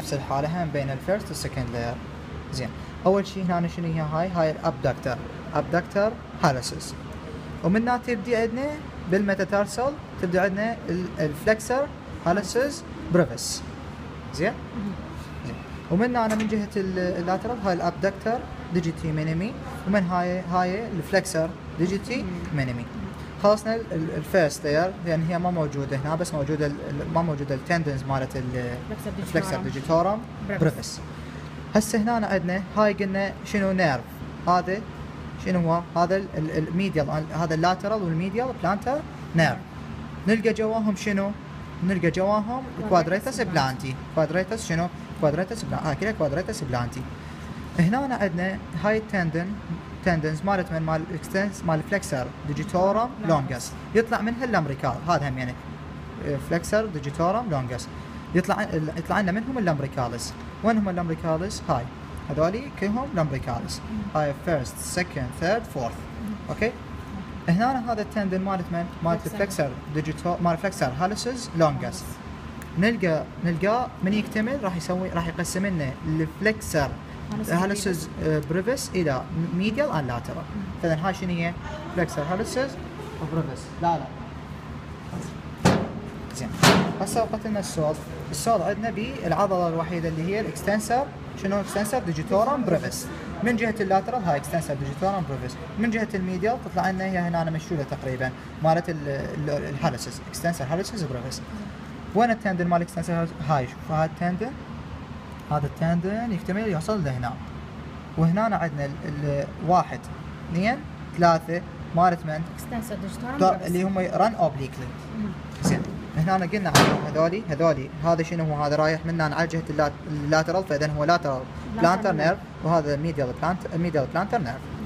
نفس الحاله هم بين الفيرست والسكند لاير. زين اول شيء هنا شنو هي هاي الابدكتر هالسز، ومنها تبدي عندنا بالميتاتارسل تبدا عندنا الفلكسر هالسز بريفس. زين ومنها انا من جهه اللاترال هاي الابدكتر ديجيتي مينيمي، ومن هاي الفلكسر ديجيتي مينيمي. خلصنا الفيرست لاير لان هي ما موجوده هنا، بس موجوده ما موجوده التندنز مالت الفلكسر ديجيتورم بريفس. هسه هنا عندنا هاي قلنا شنو نيرف، هذا شنو هو؟ هذا الميديال، هذا اللاترال والميديال بلانتر نيرف. نلقى جواهم شنو؟ نلقى جواهم كوادريتس بلانتي. كوادريتس شنو؟ كوادريتس كلها كوادريتس بلانتي. هنا عندنا هاي تندنز مالت من مال الاكستنس مال فلكسر ديجيتورم لونجس، يطلع منها الامريكال. هذا هم يعني فلكسر ديجيتورم لونجس يطلع لنا منهم الامريكالس. وين هم الامريكالس؟ هاي هذولي كلهم الامريكالس. هاي فيرست سكند ثيرد فورث. اوكي هنا هذا التندن مالت من مالت الفلكسر ديجيتور مال فلكسر هالسز لونجس. نلقاه من يكتمل راح يقسم لنا الفلكسر هالسز بريفس الى ميديال اند لاترال. فاذا هاي شنو هي؟ فلكسر هالسز وبريفس. لا زين هسه وقت لنا السول عندنا بالعضله الوحيده اللي هي الاكستنسر. شنو اكستنسر ديجيتورم بريفس. من جهه اللاترال هاي اكستنسر ديجيتورم بريفس، من جهه الميديال تطلع لنا هي هنا مشلوله تقريبا مالت الهالسز اكستنسر هالسز بريفس. وين التندن مال اكستنسر؟ هاي شوف هذا التندن، هذا التندن يكتمل يوصل لهنا. وهنا عندنا الواحد اثنين ثلاثه مالت من اكستنسر ديجيتورم اللي هم رن اوبليكلي. زين هنا قلنا عنهم هذولي هذا شنو هو؟ هذا رايح منا على جهه اللاترال، فاذا هو لاترال بلانتر نيرف، وهذا ميديال بلانتر نيرف.